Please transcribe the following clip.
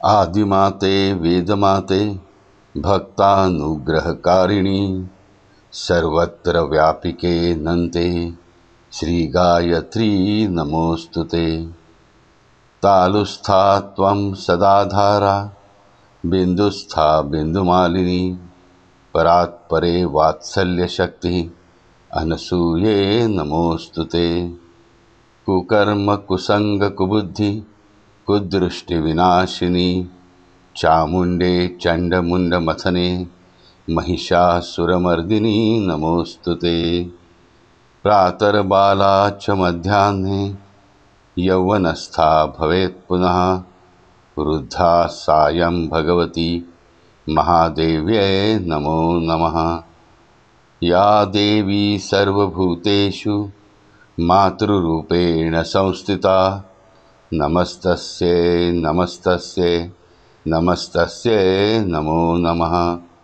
आदिमाते वेदमाते भक्तानुग्रहकारिणी सर्वत्र व्यापिके नन्ते श्रीगायत्री नमोस्तुते। तालुस्था त्वं सदा धारा बिन्दुस्था बिन्दुमालिनी परात्परे वात्सल्यशक्तिः अनसूये नमोस्तुते। कुकर्म कुसंग कुबुद्धि कुदृष्टिविनाशिनी चामुण्डे चण्डमुण्डमथने महिषासुरमर्दिनी नमोस्तुते। प्रातर्बाला च मध्याह्ने यौवनस्था भवेत् पुनः वृद्धा सायं भगवती महादेव्यै नमो नमः। या देवी सर्वभूतेषु मातृरूपेण संस्थिता नमस्तस्यै नमस्तस्यै नमस्तस्यै नमो नमः।